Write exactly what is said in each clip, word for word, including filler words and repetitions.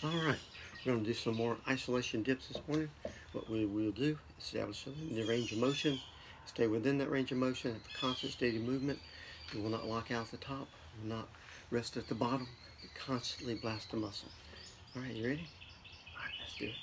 All right, we're going to do some more isolation dips this morning. What we will do, establish the range of motion, stay within that range of motion at the constant steady movement. We will not lock out at the top, we will not rest at the bottom, but constantly blast the muscle. All right, you ready? All right, let's do it.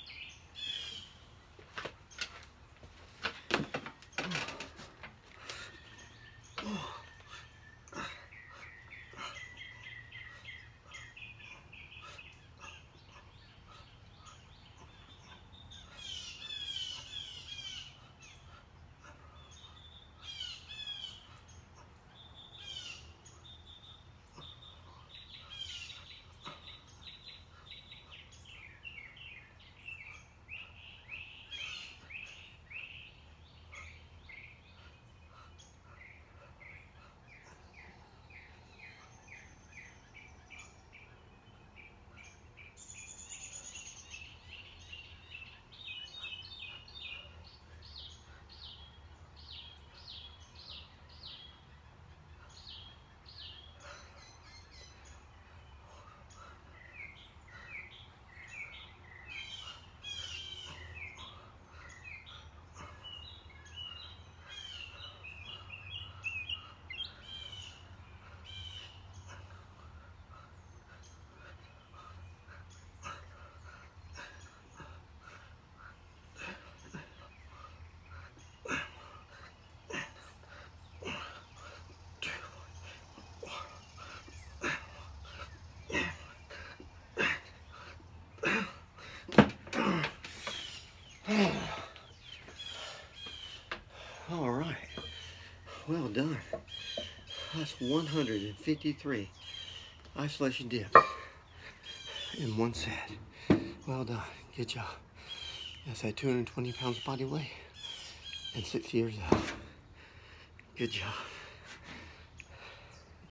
All right, well done. That's one hundred fifty-three isolation dips in one set. Well done, good job. That's at two hundred twenty pounds body weight and six years old. Good job.